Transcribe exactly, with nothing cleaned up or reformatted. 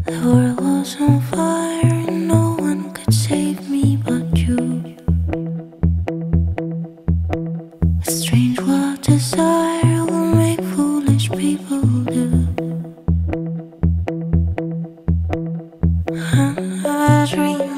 The world was on fire and no one could save me but you. A strange wild desire will make foolish people do. I dream